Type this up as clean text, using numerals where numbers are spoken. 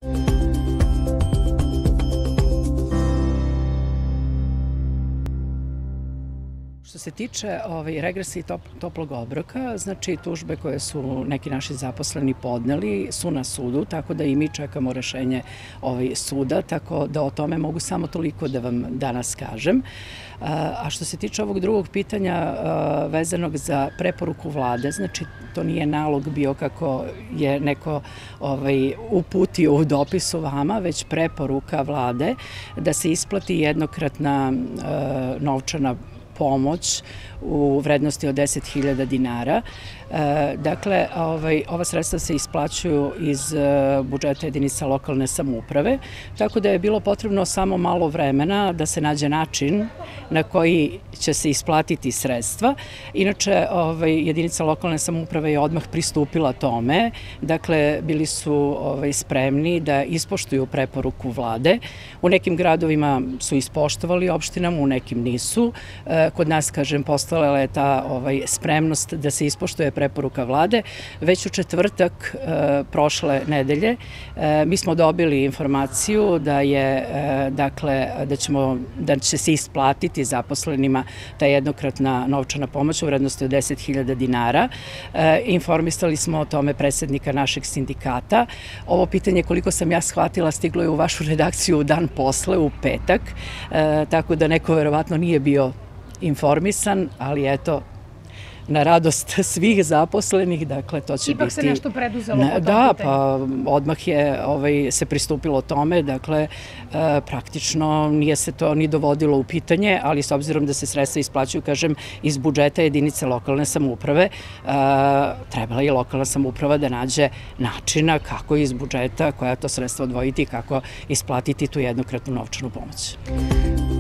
Što se tiče regresa i toplog obroka, znači tužbe koje su neki naši zaposleni podneli su na sudu, tako da i mi čekamo rešenje suda, tako da o tome mogu samo toliko da vam danas kažem. A što se tiče ovog drugog pitanja vezanog za preporuku vlade, znači to nije nalog bio kako je neko uputio u dopisu vama, već preporuka vlade da se isplati jednokratna novčana pomoć u vrednosti od 10.000 dinara. Dakle, ova sredstva se isplaćuju iz budžeta jedinica lokalne samouprave, tako da je bilo potrebno samo malo vremena da se nađe način na koji će se isplatiti sredstva. Inače, jedinica lokalne samouprave je odmah pristupila tome, dakle, bili su spremni da ispoštuju preporuku vlade. U nekim gradovima su ispoštovali opštinama, u nekim nisu. Kod nas, kažem, postojala je ta spremnost da se ispoštuje preporuka vlade. Već u četvrtak prošle nedelje mi smo dobili informaciju da će se isplatiti zaposlenima ta jednokratna novčana pomoć u vrednosti od 10.000 dinara. Informisali smo o tome predsednika našeg sindikata. Ovo pitanje, koliko sam ja shvatila, stiglo je u vašu redakciju dan posle, u petak, tako da neko verovatno nije bio informisan, ali eto, na radost svih zaposlenih, dakle, to će biti... Ipak se nešto preduzelo po tom pitanju? Da, pa odmah je se pristupilo tome, dakle, praktično nije se to ni dovodilo u pitanje, ali s obzirom da se sredstva isplaćuju, kažem, iz budžeta jedinice lokalne samouprave, trebala je lokalna samouprava da nađe načina kako iz budžeta, koja to sredstva odvojiti i kako isplatiti tu jednokratnu novčanu pomoć.